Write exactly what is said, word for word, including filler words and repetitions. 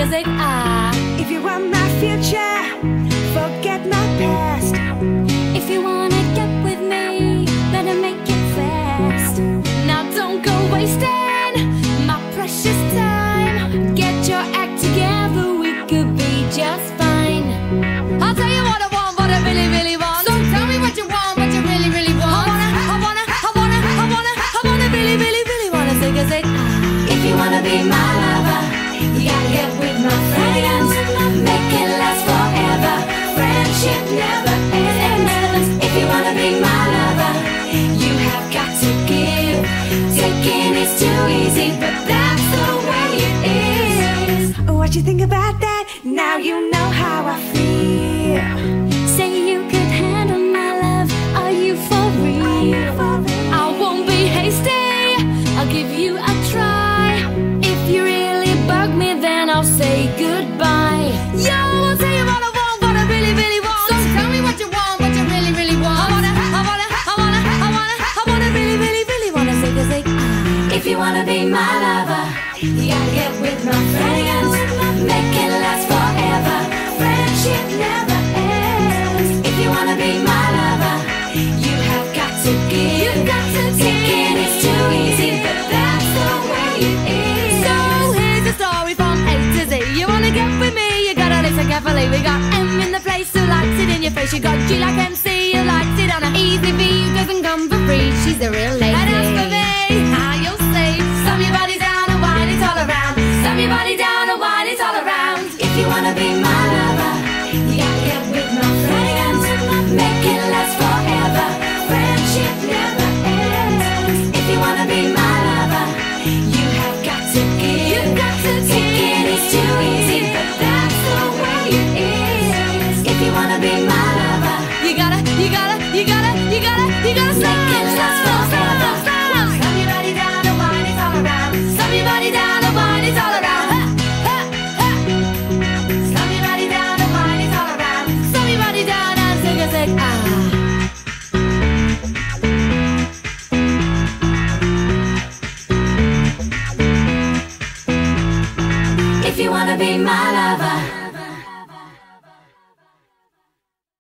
a zig ah. If you want my future, forget my past. If you wanna get with me, better make it fast. Now don't go wasting my precious time. Get your act together, we could be just fine. I'll tell you what I want, what I really, really want. So tell me what you want, what you really, really want. I wanna, I wanna, I wanna, I wanna, I wanna really, really, really wanna zig a zig ah. If you wanna be my lover, you gotta get with my friends. Make it last forever. Friendship never ends. If you wanna be my lover, you have got to give. Taking is too easy, but that's the way it is. What you think about that? Now you know how I feel. Say you could handle my love, are you for real? I won't be hasty, I'll give you a try. If you really bug me, then I'll say goodbye. Yo, I'll tell you what I want, what I really, really want. So tell me what you want, what you really, really want. I wanna, I wanna, I wanna, I wanna, I wanna really, really, really wanna zig a zig ah. If you wanna be my lover, you gotta get with my friends. Make it last forever. Friendship never ends. If you wanna be my lover, you have got to give. You've got to Taking give. is too easy, but that's the way it is. So here's a story from A to Z. You wanna get with me, you gotta listen carefully. We got M in the place who likes it in your face. You got G like M C who likes it on a easy V who doesn't come for free. She's a real lady. And as for me, how you'll see, slam your body down and wine it all around. Slam your body down and wine it all around. If you wanna be my lover, you gotta get with my friends. Make it last forever. Friendship never ends. If you wanna be my lover, you have got to give. You've got to Taking is too easy, but that's the way it is. If you wanna be my lover, You gotta, you gotta, you gotta, you gotta, you gotta stop, make it last stop, forever. stop, stop. Slam your body down and wine it all around. Slam your body down and wine it all around. Ha, ha, ha. Slam your body down and wine it all around. Slam your body down and zig a zig ah. If you wanna be my lover,